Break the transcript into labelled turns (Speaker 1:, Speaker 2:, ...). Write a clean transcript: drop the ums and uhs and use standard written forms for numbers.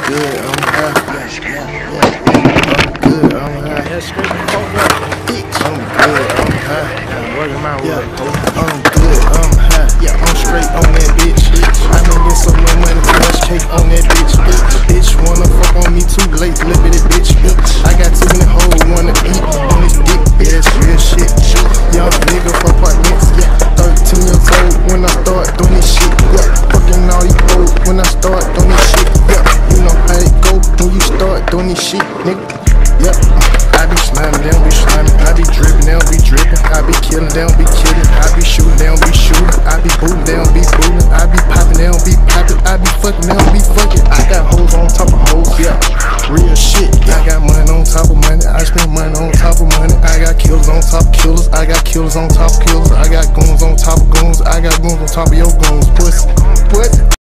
Speaker 1: good, I'm high. I'm good, I'm high.
Speaker 2: That's straight from Coke.
Speaker 1: I'm good, I'm high.
Speaker 2: Working my way.
Speaker 1: I'm good, I'm high. Yeah, I'm straight on that bitch. I done get so much money, too much cake on that bitch. Bitch wanna fuck on me too late, little bitty bitch. I got too many hoes wanna eat on this dick. Yeah, that's real shit. Young nigga for apartments. Yeah, 13 years old when I start doing this shit. Yeah, fucking all these hoes when I start doing this shit. Yeah, you know how it go when you start doing this shit, nigga. Yeah, I be slamming, they don't be slamming. I be dripping, they don't be dripping. I be killing, they don't be killing. I be shooting, they don't be shooting. I be booting, they don't be booting. I be popping, they don't be popping. I be fucking, they don't be fucking. I got hoes on top of hoes, yeah. Real shit. I got money on top of money. I spend money on top of money. I got killers on top of killers. I got killers on top of killers. I got goons on top of goons. I got goons on top of your goons, pussy. What?